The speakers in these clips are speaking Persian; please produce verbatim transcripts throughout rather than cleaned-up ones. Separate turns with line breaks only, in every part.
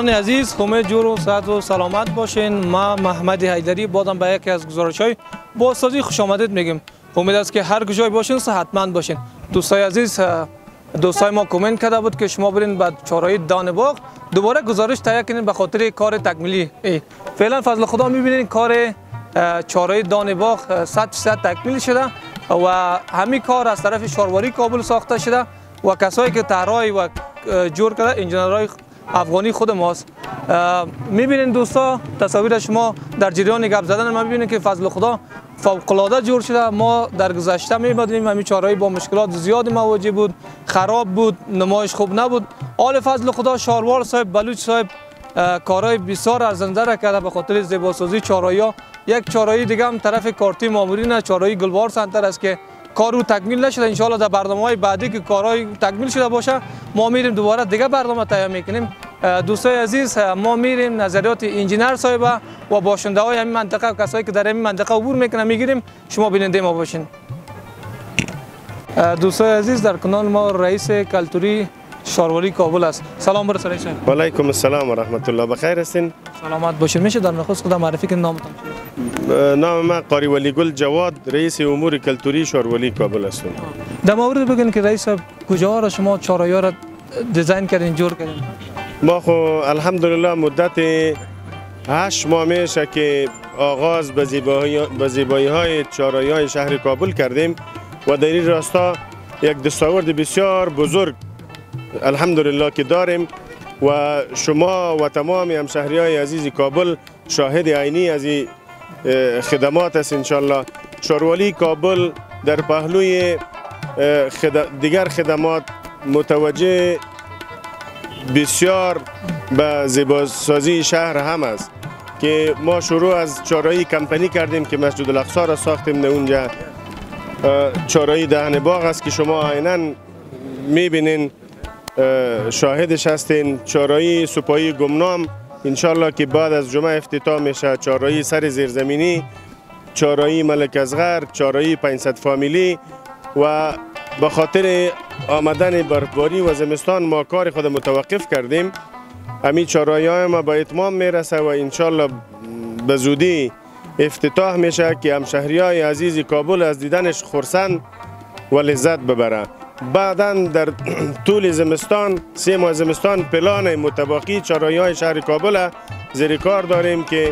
دوستان عزیز، امید جور و صحت و سلامت باشین. ما محمد حیدری بادم به یکی از گزارش‌های بازسازی خوش آمدید میگیم. امید است که هر کجای باشین صحتمند باشین. دوستای عزیز، دوستای ما کامنت کرده بود که شما برین بعد چهارراهی دان باغ دوباره گزارش تهیه کنین به خاطر کار تکمیلی. فعلا فضل خدا میبینین کار چهارراهی دان باغ صد درصد تکمیل شده و همین کار از طرف شارواری کابل ساخته شده و کسایی که طراحی و جور کرده انجینرهای افغانی خود ماست. میبینین دوستا تصاویر شما در جریان گپ زدن ما میبینین که فضل خدا فوق العاده جور شده. ما در گذشته میبودیم همین چهارراهی با مشکلات زیادی مواجه بود، خراب بود، نمایش خوب نبود. آل فضل خدا شاروار صاحب بلوچ صاحب کارهای بسیار ارزنده را کرده به خاطر زیباسازی چهارراهی. یک چهارراهی دیگه هم طرف کارتی مامورین چهارراهی گلبار سنتر است که کار رو تکمیل نشده. ان شاء الله در برنامه‌های بعدی که کارهای تکمیل شده باشه ما میریم دوباره دیگه برنامه تهیه میکنیم. دوستای عزیز، ما میریم نظریات انجینر صاحب و باشنده های همین منطقه و کسایی که در این منطقه عبور میکنن میگیریم. شما بیننده ما باشین. دوستای عزیز، در کنار ما رئیس کلتوری شارواری کابل است. سلام برسه رئیس صاحب.
و علیکم السلام و رحمت الله. بخیر هستین؟
سلامت باشین. میشه در نخست خود معرفی کنید نامتان؟
نام من قاری ولی گل جواد، رئیس امور کلتوری شارواری کابل هستم.
در مورد بگین که رئیس صاحب کجا را شما چهارراهی را دیزاین کردین، جور کردین؟
ما خو الحمدلله مدت هشت ماه میشه که آغاز به زیبایی به زیبایی های چهارراهی های شهر کابل کردیم و در این راستا یک دستاورد بسیار بزرگ الحمدلله که داریم و شما و تمام همشهری های عزیز کابل شاهد عینی از این خدمات است. انشالله شارواری کابل در پهلوی دیگر خدمات متوجه بسیار به زیباسازی شهر هم است که ما شروع از چهارراهی کمپانی کردیم که مسجد الاقصی را ساختیم. اونجا چهارراهی دهن باغ است که شما عیناً میبینین، شاهدش هستین. چهارراهی سپاهی گمنام انشالله که بعد از جمعه افتتاح میشه. چهارراهی سر زیرزمینی، چهارراهی ملک اصغر، چهارراهی پانصد فامیلی و به خاطر آمدن برفباری و زمستان ما کار خود متوقف کردیم. همین چهارراهی های ما به اتمام میرسه و انشالله به زودی افتتاح میشه که همشهری های عزیز کابل از دیدنش خرسند و لذت ببره. بعدا در طول زمستان، سه ماه زمستان، پلان متباقی چهارراهی های شهر کابل زیر کار داریم که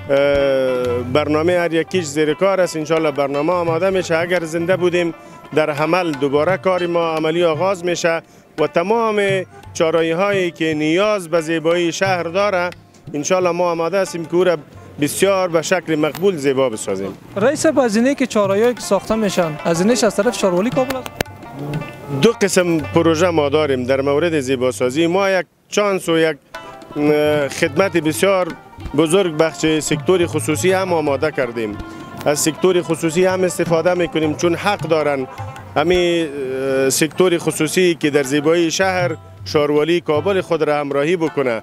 برنامه هر یکیش زیر کار است. انشالله برنامه آماده میشه. اگر زنده بودیم در عمل دوباره کار ما عملی آغاز میشه و تمام چهارراهی هایی که نیاز به زیبایی شهر داره انشالله ما آماده هستیم که او را بسیار به شکل مقبول زیبا بسازیم.
رئیس صاحب، هزینه که چهارراهی که ساخته میشن هزینه‌اش از طرف شارواری کابل است؟
دو قسم پروژه ما داریم در مورد زیباسازی. ما یک چانس و یک خدمت بسیار بزرگ بخش سکتور خصوصی هم آماده کردیم. از سکتور خصوصی هم استفاده میکنیم چون حق دارن همین سکتور خصوصی که در زیبایی شهر شارواری کابل خود را همراهی بکنه.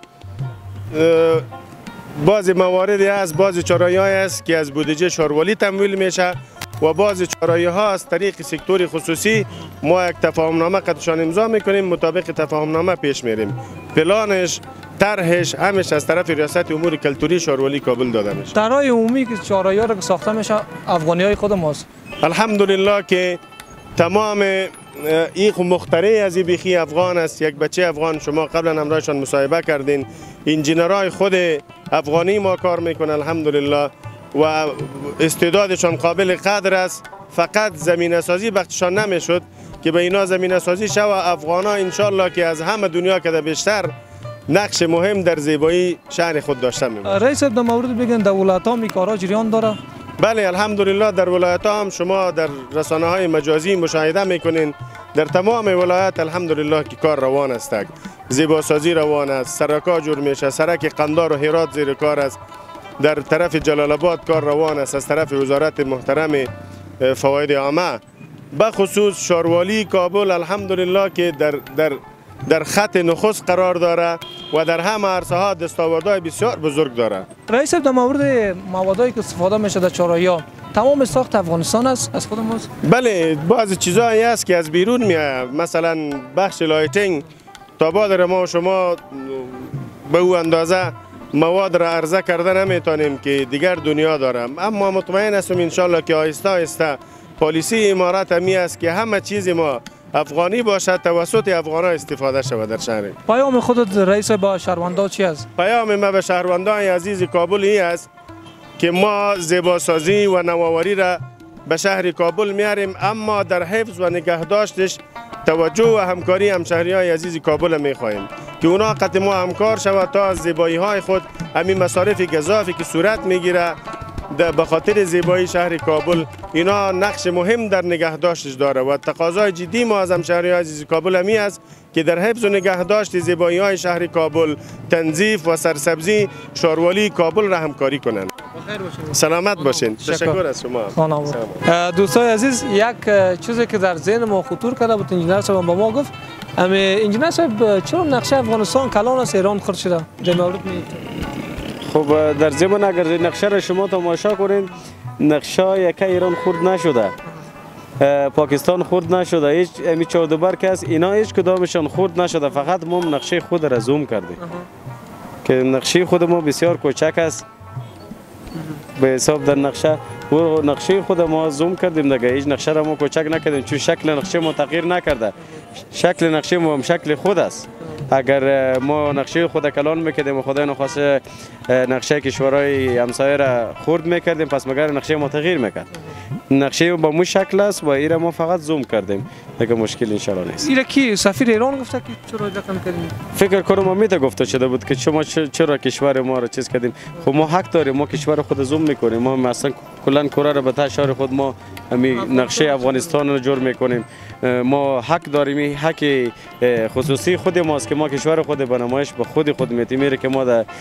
بعض مواردی هست، بعض چهارراهی های است که از بودجه شارواری تمویل میشه و بعض چهارراهی ها از طریق سکتور خصوصی ما یک تفاهم نامه قدشان امضا میکنیم، مطابق تفاهم نامه پیش میریم. پلانش، طرحش همش از طرف ریاست امور کلتوری شارواری کابل داده میشه.
طرح عمومی که چهارراهی ها که ساخته میشه افغانی های خود ماست.
الحمدلله که تمام این مخترع از این بیخی افغان است. یک بچه افغان شما قبلا همراهشان مصاحبه کردین. انجینرهای خود افغانی ما کار میکنه الحمدلله و استعدادشان قابل قدر است. فقط زمینه سازی بختشان نمیشد که به اینا زمینه سازی شو. افغانا انشالله که از همه دنیا که بیشتر نقش مهم در زیبایی شهر خود داشته میمونه.
رئیس صاحب، در مورد بگن در ولایت ها می کارا جریان داره؟
بله الحمدلله در ولایت ها هم شما در رسانه های مجازی مشاهده میکنین. در تمام ولایت الحمدلله که کار روان است. زیباسازی روان است. سرکا جور میشه. سرک قندار و هرات زیر کار است. در طرف جلال آباد کار روان است از طرف وزارت محترم فواید عامه. به خصوص شارواری کابل الحمدلله که در در در خط نخست قرار داره و در همه عرصه ها دستاوردهای بسیار بزرگ داره.
رئیس صاحب، در مورد موادایی که استفاده میشه در چهارراهی ها تمام ساخت افغانستان است، از خود ماست؟
بله، بعضی چیزایی هست که از بیرون میاد. مثلا بخش لایتینگ تا بعد ما شما به او اندازه مواد را عرضه کرده نمیتونیم که دیگر دنیا دارم، اما مطمئن هستم انشالله که آهسته آهسته پالیسی امارات همی است که همه چیز ما افغانی باشد، توسط افغان ها استفاده شود در شهر.
پیام خودت رئیس با شهروندان چی است؟
پیام ما به شهروندان عزیز کابل این است که ما زیباسازی و نوآوری را به شهر کابل میاریم، اما در حفظ و نگهداشتش توجه و همکاری همشهری های عزیز کابل میخواهیم که اونا قطع ما همکار شود تا از زیبایی های خود همین مصارف گزافی که صورت میگیره به خاطر زیبایی شهر کابل اینا نقش مهم در نگهداشتش داره و تقاضای جدی ما از همشهری های عزیز کابل همی است که در حفظ و نگهداشت زیبایی های شهر کابل، تنظیف و سرسبزی شاروالی کابل را همکاری کنند. سلامت باشین. تشکر از شما.
دوستای عزیز، یک چیزی که در ذهن ما خطور کرده بود انجینر صاحب با ما گفت، اما انجینر صاحب چرا نقشه افغانستان کلان است ایران خرد شده؟ در مورد
خب در ضمن اگر نقشه را شما تماشا کنید، نقشه یک ایران خرد نشده، پاکستان خرد نشده، هیچ امی چهاردبر که است اینا هیچ کدامشان خرد نشده، فقط ما نقشه خود را زوم کردیم که نقشه خود ما بسیار کوچک است به حساب در نقشه و نقشه خود ما زوم کردیم دیگه، هیچ نقشه را ما کوچک نکردیم چون شکل نقشه ما تغییر نکرده، شکل نقشه ما هم شکل خود است. اگر ما نقشه خود کلان میکردیم و خدای نخواسته نقشه کشورهای همسایه را خرد میکردیم، پس مگر نقشه ما تغییر میکرد. نقشه با مو شکل است و ایره ما فقط زوم کردیم دیگه، مشکل انشالله نیست.
ایره کی سفیر ایران گفته که چرا رقم کردیم؟
فکر کنم امیده گفته شده بود که شما چرا کشور ما را چیز کردیم. خب ما حق داریم، ما کشور خود زوم میکنیم، ما مثلا کلا کره را به تاشار خود ما می نقشه افغانستان رو جور میکنیم، ما حق داریم، حق خصوصی خود ماست که ما کشور خود به نمایش به خود خود میتیم که ما در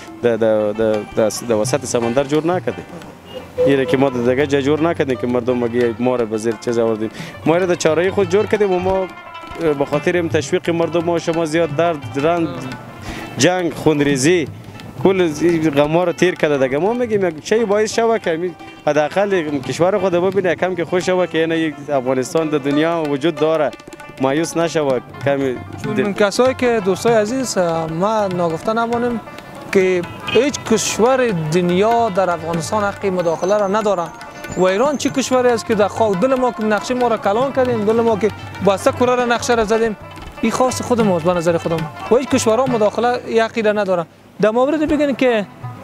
در وسط سمندر جور نکردیم، ایره که ما دیگه جا جور نکردیم که مردم مگه ما را به زیر چیز آوردیم، ما را در چاره‌ای خود جور کردیم و ما به خاطر تشویق مردم ما شما زیاد درد رنج جنگ خونریزی کل غما رو تیر کرده دیگه، ما میگیم چه باعث شوه که حداقل کشور خود ببینه کم که خوش شوه که یک افغانستان در دنیا وجود داره، مایوس نشوه کمی.
چون کسایی که دوستای عزیز ما ناگفته نمانیم که هیچ کشور دنیا در افغانستان حق مداخله را نداره و ایران چه کشوری است که در خاک دل ما که نقشه ما را کلان کردیم، دل ما که بسته کره را نقشه را زدیم، این خاص خود ماست به نظر خودم و هیچ کشورها مداخله یقی را نداره. در مورد بگن که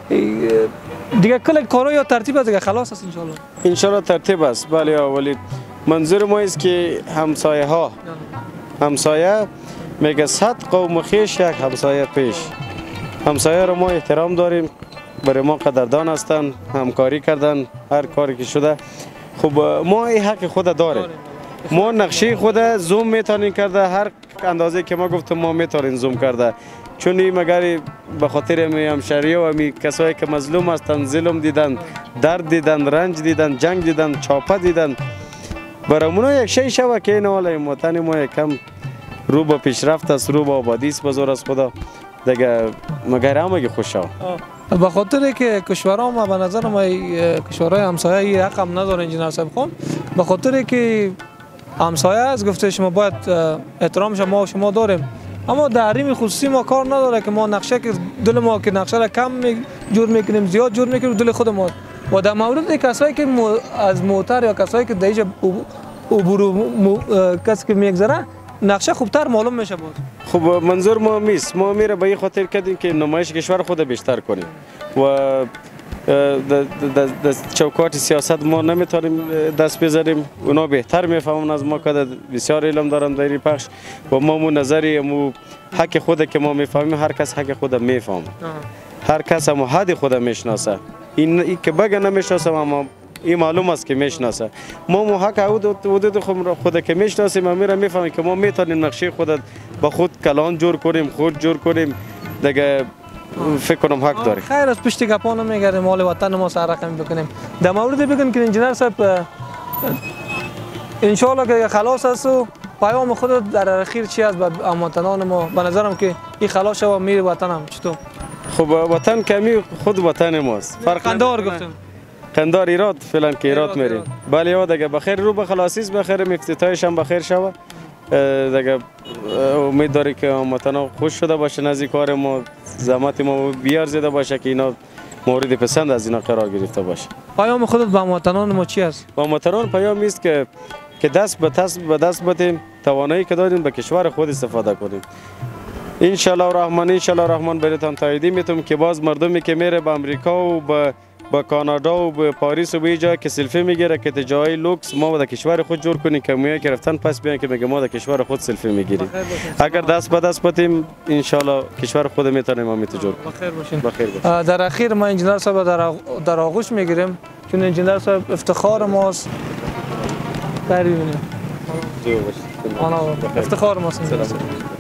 دیگه کل کارا یا ترتیب است دیگه خلاص است انشالله.
انشالله ترتیب است. بله ولی منظور ما است که همسایه ها همسایه میگه صد قوم خویش یک همسایه پیش، همسایه رو ما احترام داریم، برای ما قدردان هستند، همکاری کردن هر کاری که شده. خب ما این حق خود داریم، ما نقشه خود زوم میتونیم کرده، هر اندازه که ما گفتم ما میتونیم زوم کرده، چون این مگر به خاطر همشهری و امی کسایی که مظلوم هستند، ظلم دیدن، درد دیدن، رنج دیدن، جنگ دیدن، چاپه دیدن، برای اونا یک شی شوه که این حالا این وطن ما یکم رو به پیشرفت است، رو به آبادی است بزرگ از خدا دیگه، مگر همه خوش شوه.
به خاطر که کشورها ما به نظر ما کشورهای همسایه حق هم نداره انجینر صاحب خان، به خاطر که همسایه است گفته شما باید احترامش ما و شما داریم، اما در حریم خصوصی ما کار نداره که ما نقشه که دل ما که نقشه را کم جور میکنیم زیاد جور میکنیم دل خود ما و در مورد کسایی که از موتر یا کسایی که در اینجا عبور کسی که میگذره نقشه خوبتر معلوم میشه بود.
خب منظور ما میست، ما میره به این خاطر کردیم که نمایش کشور خود بیشتر کنیم و در چوکات سیاست ما نمیتونیم دست بذاریم، اونا بهتر میفهمن از ما که بسیار علم دارن در این پخش و ما مو نظری مو حق خود که ما میفهمیم، هر کس حق خود میفهمه، هر کس هم حد خود میشناسه، این ای که بگه نمیشناسه اما این معلوم است که میشناسه، ما مو حق حدود خود که میشناسیم ما میره میفهمیم که ما میتونیم نقشه خود با خود کلان جور کنیم، خود جور کنیم دیگه، فکر کنم حق داری.
خیر از پشت گپا نمیگردیم، مال وطن ما سر رقم بکنیم. در مورد بگن که انجینر صاحب ان شاء الله که خلاص است و پیام خود در اخیر چی است به هموطنان ما؟ به نظرم که این خلاص شو میره وطنم چطور؟
خب وطن کمی خود وطن ماست.
فرق قندار گفتم.
قندار ایراد فعلا که ایراد میریم. بله یاد اگه بخیر رو به خلاصیست بخیر، افتتاحش هم بخیر شوه دیگه امید داری که هموطنا خوش شده باشه نزدیک کار ما، زحمت ما بیارزیده باشه که اینا مورد پسند از اینا قرار گرفته باشه.
پیام خودت به هموطنان ما چی است؟
با هموطنان پیام است که که دست به دست به دست بدیم، توانایی که داریم به کشور خود استفاده کنیم. ان شاء الله الرحمن ان شاء الله الرحمن براتون تایید میتونم که باز مردمی که میره به امریکا و به با کانادا و به پاریس و به جای که سلفی میگیره که جای لوکس ما در کشور خود جور کنیم که میای که رفتن پس بیان که میگه ما در کشور خود سلفی میگیریم. اگر دست به دست بدیم ان شاء الله کشور خود میتونیم ما جور کنیم.
بخیر باشین.
بخیر باشین.
در اخیر ما انجینر صاحب در در آغوش میگیریم چون انجینر صاحب افتخار ماست. بری ببینیم. آنا افتخار ماست.